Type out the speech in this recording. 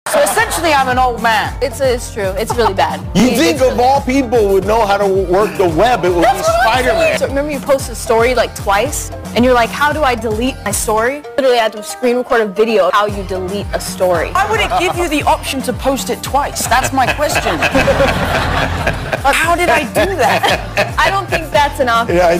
So essentially, I'm an old man. It's true. It's really bad. You think of all people would know how to work the web, it would be Spider-Man. So remember you posted a story like twice, and you're like, how do I delete my story? Literally, I had to screen record a video of how you delete a story. Why would it give you the option to post it twice? That's my question. How did I do that? I don't think that's an option. Yeah,